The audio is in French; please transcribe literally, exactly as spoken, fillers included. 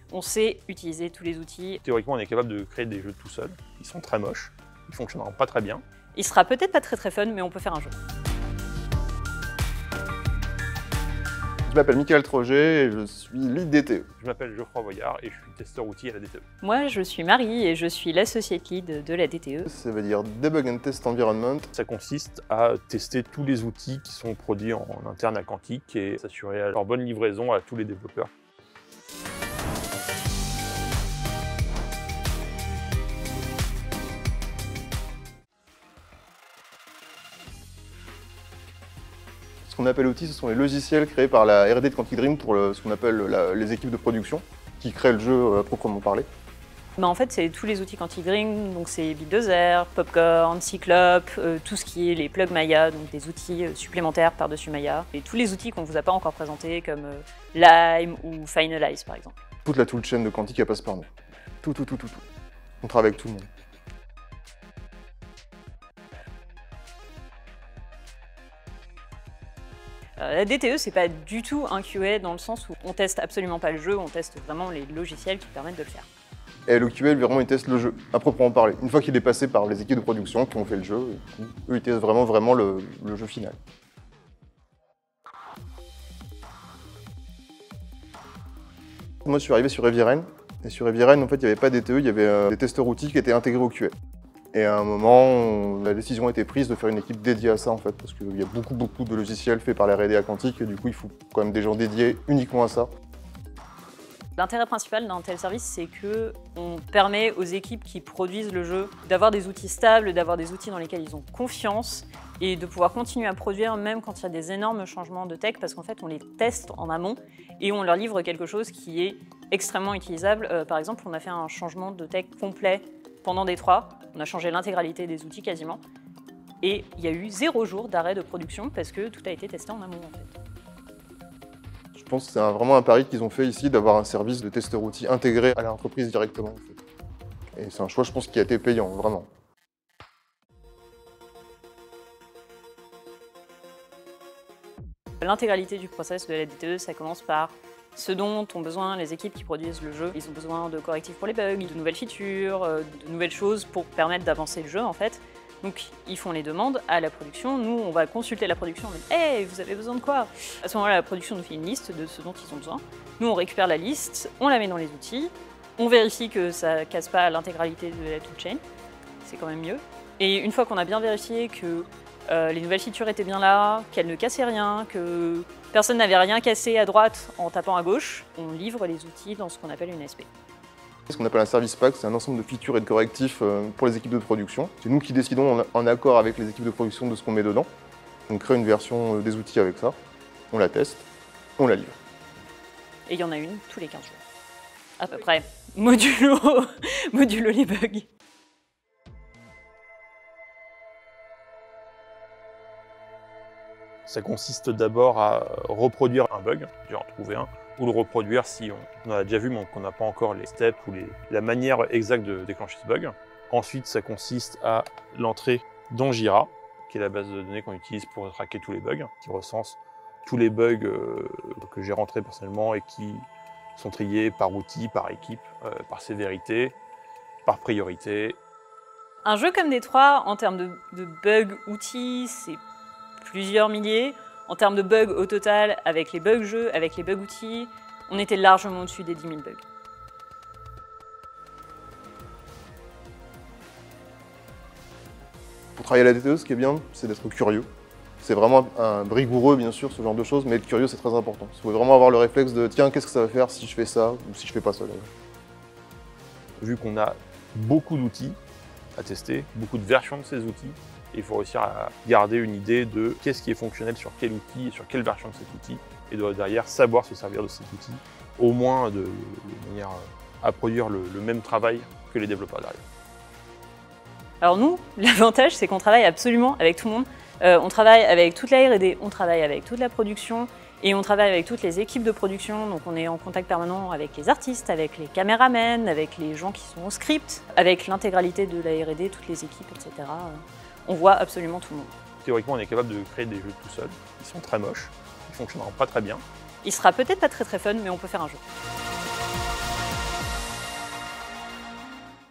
On sait utiliser tous les outils. Théoriquement, on est capable de créer des jeux tout seul. Ils sont très moches, ils fonctionneront pas très bien. Il sera peut-être pas très très fun, mais on peut faire un jeu. Je m'appelle Michael Troget et je suis lead D T E. Je m'appelle Geoffroy Voyard et je suis testeur outil à la D T E. Moi, je suis Marie et je suis l'associate lead de la D T E. Ça veut dire Debug and Test Environment. Ça consiste à tester tous les outils qui sont produits en interne à Quantic et s'assurer leur bonne livraison à tous les développeurs. Ce qu'on appelle outils, ce sont les logiciels créés par la R et D de Quantic Dream pour le, ce qu'on appelle la, les équipes de production, qui créent le jeu à proprement parler. Bah en fait, c'est tous les outils Quantic Dream, donc c'est Buildozer, Popcorn, Cyclope, euh, tout ce qui est les plugs Maya, donc des outils euh, supplémentaires par-dessus Maya, et tous les outils qu'on ne vous a pas encore présentés, comme euh, Lime ou Finalize par exemple. Toute la toolchain de Quantic, elle passe par nous. Tout, tout, tout, tout, tout. On travaille avec tout le monde. La D T E, c'est pas du tout un Q A dans le sens où on teste absolument pas le jeu, on teste vraiment les logiciels qui permettent de le faire. Et le Q A, vraiment, il teste le jeu, à proprement parler. Une fois qu'il est passé par les équipes de production qui ont fait le jeu, eux, ils testent vraiment, vraiment le, le jeu final. Moi, je suis arrivé sur Eviren, et sur Eviren, en fait, il n'y avait pas D T E, il y avait euh, des testeurs outils qui étaient intégrés au Q A. Et à un moment, on, la décision a été prise de faire une équipe dédiée à ça, en fait, parce qu'il y a beaucoup, beaucoup de logiciels faits par la R et D à Quantic, et du coup, il faut quand même des gens dédiés uniquement à ça. L'intérêt principal d'un tel service, c'est qu'on permet aux équipes qui produisent le jeu d'avoir des outils stables, d'avoir des outils dans lesquels ils ont confiance, et de pouvoir continuer à produire même quand il y a des énormes changements de tech, parce qu'en fait, on les teste en amont, et on leur livre quelque chose qui est extrêmement utilisable. Euh, par exemple, on a fait un changement de tech complet pendant D trois, on a changé l'intégralité des outils quasiment, et il y a eu zéro jour d'arrêt de production parce que tout a été testé en amont en fait. Je pense que c'est un, vraiment un pari qu'ils ont fait ici d'avoir un service de testeur outils intégré à l'entreprise directement. En fait. Et c'est un choix, je pense, qui a été payant, vraiment. L'intégralité du process de la D T E, ça commence par ce dont ont besoin les équipes qui produisent le jeu. Ils ont besoin de correctifs pour les bugs, de nouvelles features, de nouvelles choses pour permettre d'avancer le jeu en fait. Donc ils font les demandes à la production, nous on va consulter la production, on dit « Hey, vous avez besoin de quoi ?» À ce moment-là, la production nous fait une liste de ce dont ils ont besoin. Nous on récupère la liste, on la met dans les outils, on vérifie que ça ne casse pas l'intégralité de la toolchain, c'est quand même mieux. Et une fois qu'on a bien vérifié que euh, les nouvelles features étaient bien là, qu'elles ne cassaient rien, que personne n'avait rien cassé à droite en tapant à gauche, on livre les outils dans ce qu'on appelle une S P. Ce qu'on appelle un service pack, c'est un ensemble de features et de correctifs pour les équipes de production. C'est nous qui décidons en accord avec les équipes de production de ce qu'on met dedans. On crée une version des outils avec ça, on la teste, on la livre. Et il y en a une tous les quinze jours, à peu près, modulo, modulo les bugs. Ça consiste d'abord à reproduire un bug, j'ai en trouvé un, ou le reproduire si on, on a déjà vu mais qu'on n'a pas encore les steps ou les, la manière exacte de déclencher ce bug. Ensuite, ça consiste à l'entrée dans Jira, qui est la base de données qu'on utilise pour traquer tous les bugs, qui recense tous les bugs euh, que j'ai rentrés personnellement et qui sont triés par outil, par équipe, euh, par sévérité, par priorité. Un jeu comme D trois, en termes de, de bugs outils, c'est plusieurs milliers. En termes de bugs au total, avec les bugs jeux, avec les bugs outils, on était largement au-dessus des dix mille bugs. Pour travailler à la D T E, ce qui est bien, c'est d'être curieux. C'est vraiment un rigoureux, bien sûr, ce genre de choses, mais être curieux, c'est très important. Il faut vraiment avoir le réflexe de « tiens, qu'est-ce que ça va faire si je fais ça ou si je fais pas ça ?» Vu qu'on a beaucoup d'outils à tester, beaucoup de versions de ces outils, il faut réussir à garder une idée de qu'est-ce qui est fonctionnel sur quel outil et sur quelle version de cet outil, et de derrière savoir se servir de cet outil, au moins de, de manière à produire le, le même travail que les développeurs derrière. Alors nous, l'avantage c'est qu'on travaille absolument avec tout le monde. Euh, on travaille avec toute la R et D, on travaille avec toute la production, et on travaille avec toutes les équipes de production, donc on est en contact permanent avec les artistes, avec les caméramans, avec les gens qui sont au script, avec l'intégralité de la R et D, toutes les équipes, et cetera. On voit absolument tout le monde. Théoriquement, on est capable de créer des jeux tout seul. Ils sont très moches, ils fonctionneront pas très bien. Il sera peut-être pas très très fun, mais on peut faire un jeu.